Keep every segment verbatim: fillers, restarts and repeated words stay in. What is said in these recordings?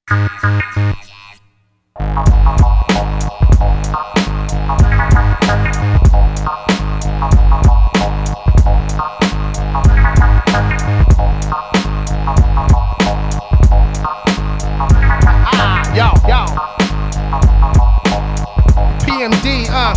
Yo, yo. P M D, uh.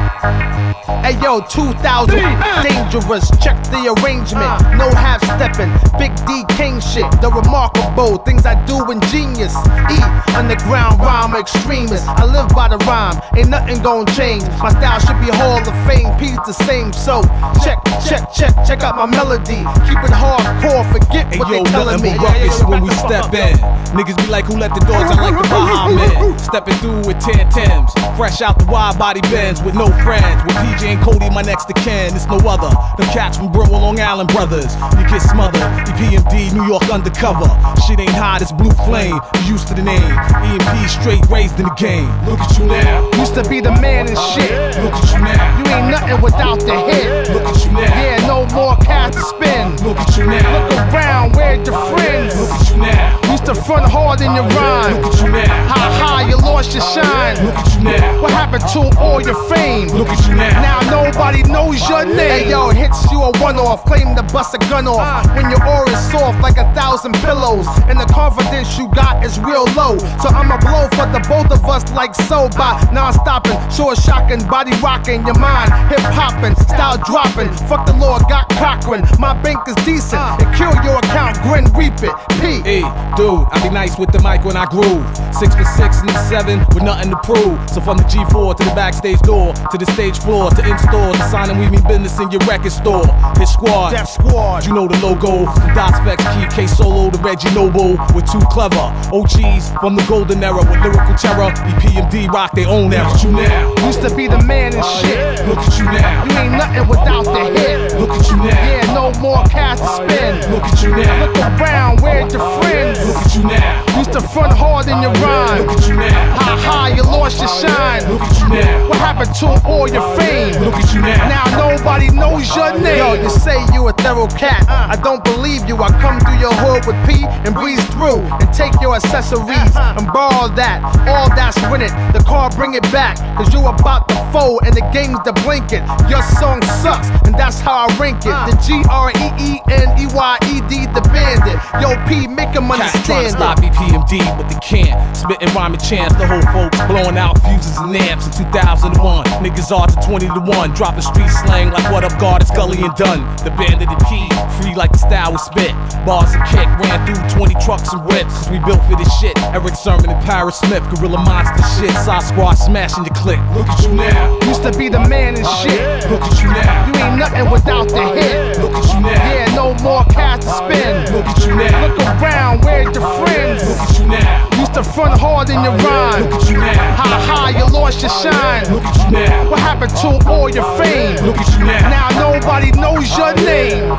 Hey yo, two thousand, dangerous, check the arrangement. No half stepping, Big D King shit. The remarkable things I do ingenious. E, underground rhyme extremist. I live by the rhyme, ain't nothing gon' change. My style should be Hall of Fame, P's the same. So, check, check, check, check out my melody. Keep it hardcore, forget hey, what yo, they telling me. Ruckus when we step in. Niggas be like, who let the dogs out like the Bahamas? Stepping through with ten Tims, fresh out the wide body Benz with no friends. With P J and Cody, my next to kin, it's no other. Them cats from Brooklyn, Long Island brothers. You get smothered, you P M D, New York undercover. Shit ain't hot, it's blue flame. You used to the name. E M P straight raised in the game. Look at you now. Used to be the man and shit. Look at you now. You ain't nothing without the hit. Look at you now. Yeah, no more cash to spend. Look at you now. Look around, where's your friends? Look at you now. Used to front hard in your rhyme. Look at you now. How high you lost your shine. Look at you now. What happened to all your fame? Look at you now. Now nobody knows your name. Hey yo, hits you a one-off, claim to bust a gun off. When your aura is soft like a thousand pillows, and the confidence you got is real low. So I'ma blow for the both of us like so by non-stopping, short shocking, body rocking, your mind hip hopping, style dropping. Fuck the Lord, got Cochran. My bank is decent. It kill your account, grin, reap it. P. Hey, dude, I be nice with the mic when I groove. Six for six and seven with nothing to prove. So from the G four to the backstage door, to the stage floor, to in-stores, to sign and we mean business in your record store. His squad, Def Squad. You know the logo. From Dot Specs, Key K Solo to Reggie Noble. We're too clever. O Gs from the golden era with lyrical terror. E P M D rock their own era. Look at you now. Used to be the man and shit. Look at you now. You ain't nothing without the hit. Look at you now. Yeah, no more cash to spend. Look at you now. Look around, where's your friends? Look at you now. Used to front hard in your rhyme. Look at you now. How high you lost your shine. Look at you now. What happened to all your fame? Look at you now. Now nobody knows your name. Yo, you say you a thorough cat. I don't believe you. I come through your hood with P and breeze through and take your accessories and borrow that. All that's in it. The car bring it back. Cause you about to fold and the game's the blanket. Your song sucks and that's how I rank it. The G R E E N E Y E D, the bandit. Yo, P, make him understand it. Stop E P M D, but they can't. Spitting rhyming chants, the whole folks blowing out fuses and amps in two thousand one. Niggas are to twenty to one, dropping street slang like what up, God, it's Gully and Dunn. The bandit and P, free like the style we spit. Bars and kick, ran through twenty trucks and whips. Cause we built for this shit. Eric Sermon and Paris Smith, Gorilla Monster shit. Sasquatch smashing your click. Look at you now. Used to be the man and shit. Look at you now. You ain't nothing without the hit. Look at you now. Yeah, no more cash to spend. Look at you now. Look around, where's your friends? Look at you now. Used to front hard in your rhyme. Look at you now. How high you lost your shine. Look at you now. What happened to all your fame? Look at you now. Now nobody knows your name.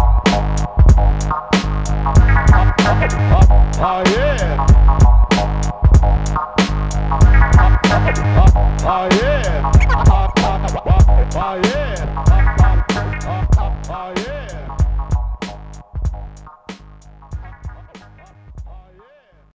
Oh yeah. Oh yeah.